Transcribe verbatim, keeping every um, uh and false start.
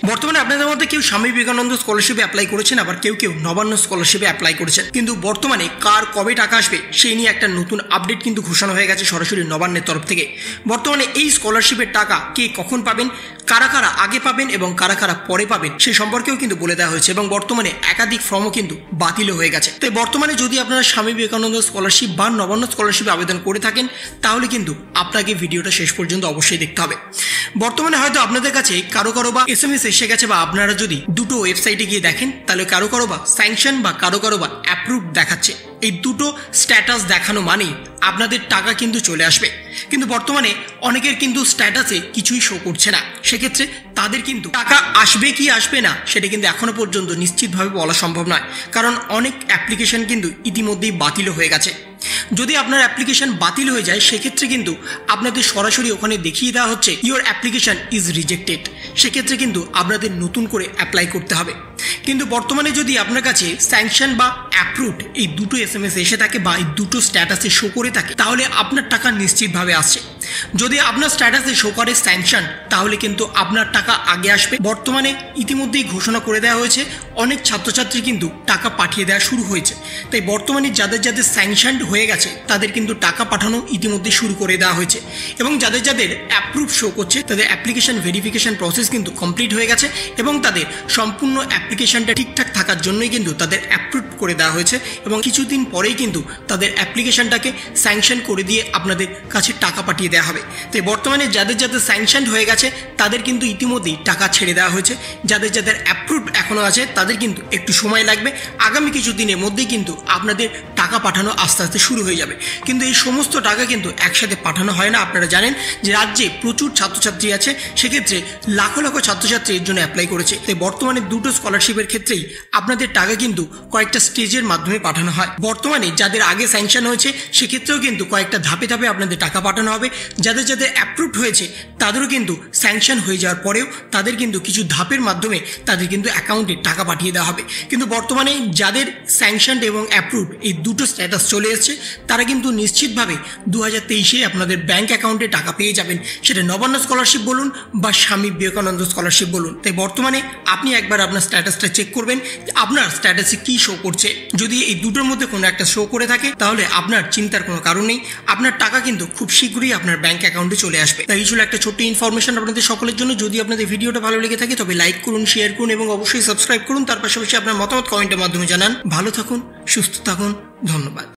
বর্তমানে আপনাদের মধ্যে কেউ স্বামী বিবেকানন্দ স্কলারশিপে অ্যাপ্লাই করেছেন, আবার কেউ কেউ নবান্ন স্কলারশিপে অ্যাপ্লাই করেছেন। কিন্তু বর্তমানে কার কবে টাকা আসবে সেই নিয়ে একটা নতুন আপডেট কিন্তু ঘোষণা হয়ে গেছে সরাসরি নবান্নের তরফ থেকে। বর্তমানে এই স্কলারশিপের টাকা কে কখন পাবেন, কারা কারা আগে পাবেন এবং কারা কারা পরে পাবেন সে সম্পর্কেও কিন্তু বলে দেওয়া হয়েছে এবং বর্তমানে একাধিক ফর্মও কিন্তু বাতিলও হয়ে গেছে। তাই বর্তমানে যদি আপনারা স্বামী বিবেকানন্দ স্কলারশিপ বা নবান্ন স্কলারশিপে আবেদন করে থাকেন তাহলে কিন্তু আপনাকে ভিডিওটা শেষ পর্যন্ত অবশ্যই দেখতে হবে। বর্তমানে হয়তো আপনাদের কাছে কারো কারো বা এস এম এস এসে গেছে, বা আপনারা যদি দুটো ওয়েবসাইটে গিয়ে দেখেন তাহলে কারো কারো বা স্যাংশন বা কারো কারো বা অ্যাপ্রুভ দেখাচ্ছে। এই দুটো স্ট্যাটাস দেখানো মানেই আপনাদের টাকা কিন্তু চলে আসবে, কিন্তু বর্তমানে অনেকের কিন্তু স্ট্যাটাসে কিছুই শো করছে না। সেক্ষেত্রে তাদের কিন্তু টাকা আসবে কি আসবে না সেটা কিন্তু এখনো পর্যন্ত নিশ্চিতভাবে বলা সম্ভব নয়, কারণ অনেক অ্যাপ্লিকেশন কিন্তু ইতিমধ্যেই বাতিল হয়ে গেছে। যদি আপনার অ্যাপ্লিকেশন বাতিল হয়ে যায় সেক্ষেত্রে কিন্তু আপনাদের সরাসরি ওখানে দেখিয়ে দেওয়া হচ্ছে ইওর অ্যাপ্লিকেশন ইজ রিজেক্টেড। সেক্ষেত্রে কিন্তু আপনাদের নতুন করে অ্যাপ্লাই করতে হবে। কিন্তু বর্তমানে যদি আপনার কাছে স্যাংশন বা অ্যাপ্রুভড এই দুটো এস এম এস এসে থাকে বা এই দুটো স্ট্যাটাসে শো করে থাকে তাহলে আপনার টাকা নিশ্চিতভাবে আসছে। যদি আপনার স্ট্যাটাসে শো করে স্যাংশন তাহলে কিন্তু আপনার টাকা আগে আসবে। বর্তমানে ইতিমধ্যেই ঘোষণা করে দেওয়া হয়েছে, অনেক ছাত্রছাত্রী কিন্তু টাকা পাঠিয়ে দেওয়া শুরু হয়েছে। তাই বর্তমানে যাদের যাদের স্যাংশনড হয়ে গেছে তাদের কিন্তু টাকা পাঠানো ইতিমধ্যে শুরু করে দেওয়া হয়েছে এবং যাদের যাদের অ্যাপ্রুভ শো করছে তাদের অ্যাপ্লিকেশন ভেরিফিকেশন প্রসেস কিন্তু কমপ্লিট হয়ে গেছে এবং তাদের সম্পূর্ণ অ্যাপ্লিকেশনটা ঠিকঠাক থাকার জন্যই কিন্তু তাদের অ্যাপ্রুভ করে দেওয়া হয়েছে এবং কিছুদিন পরেই কিন্তু তাদের অ্যাপ্লিকেশনটাকে স্যাংশন করে দিয়ে আপনাদের কাছে টাকা পাঠিয়ে দেওয়া হবে। তাই বর্তমানে যাদের যাদের স্যাংশন হয়ে গেছে তাদের কিন্তু ইতিমধ্যেই টাকা ছেড়ে দেওয়া হয়েছে। যাদের যাদের অ্যাপ্রুভ এখনও আছে তাদের কিন্তু একটু সময় লাগবে, আগামী কিছু দিনের মধ্যেই কিন্তু আপনাদের টাকা পাঠানো আস্তে আস্তে শুরু হয়ে যাবে। কিন্তু এই সমস্ত টাকা কিন্তু একসাথে পাঠানো হয় না। আপনারা জানেন যে রাজ্যে প্রচুর ছাত্রছাত্রী আছে, সেক্ষেত্রে লাখো লাখো ছাত্রছাত্রী এর জন্য অ্যাপ্লাই করেছে। তাই বর্তমানে দুটো স্কলারশিপের ক্ষেত্রেই আপনাদের টাকা কিন্তু কয়েকটা স্টেজের মাধ্যমে পাঠানো হয়। বর্তমানে যাদের আগে স্যাংশন হয়েছে সেক্ষেত্রেও কিন্তু কয়েকটা ধাপে ধাপে আপনাদের টাকা পাঠানো হবে। যাদের যাদের অ্যাপ্রুভড হয়েছে তাদেরও কিন্তু স্যাংশন হয়ে যাওয়ার পরেও তাদের কিন্তু কিছু ধাপের মাধ্যমে তাদের কিন্তু অ্যাকাউন্টে টাকা পাঠিয়ে দেওয়া হবে। কিন্তু বর্তমানে যাদের স্যাংশন এবং অ্যাপ্রুভড এই দুটো স্ট্যাটাস চলে এসছে তারা কিন্তু নিশ্চিতভাবে দু হাজার তেইশে আপনাদের ব্যাঙ্ক অ্যাকাউন্টে টাকা পেয়ে যাবেন, সেটা নবান্ন স্কলারশিপ বলুন বা স্বামী বিবেকানন্দ স্কলারশিপ বলুন। তাই বর্তমানে আপনি একবার আপনার স্ট্যাটাসটা চেক করবেন আপনার স্ট্যাটাসে কি শো করছে। যদি এই দুটোর মধ্যে কোনো একটা শো করে থাকে তাহলে আপনার চিন্তার কোনো কারণ নেই, আপনার টাকা কিন্তু খুব শীঘ্রই আপনার ব্যাঙ্ক অ্যাকাউন্টে চলে আসবে। তাই এই ছিল একটা ছোট্ট ইনফরমেশন আপনাদের সকলের জন্য। যদি আপনাদের ভিডিওটা ভালো লেগে থাকে তবে লাইক করুন, শেয়ার করুন এবং অবশ্যই সাবস্ক্রাইব করুন। তার পাশাপাশি আপনার মতামত কমেন্টের মাধ্যমে জানান। ভালো থাকুন, সুস্থ থাকুন, ধন্যবাদ।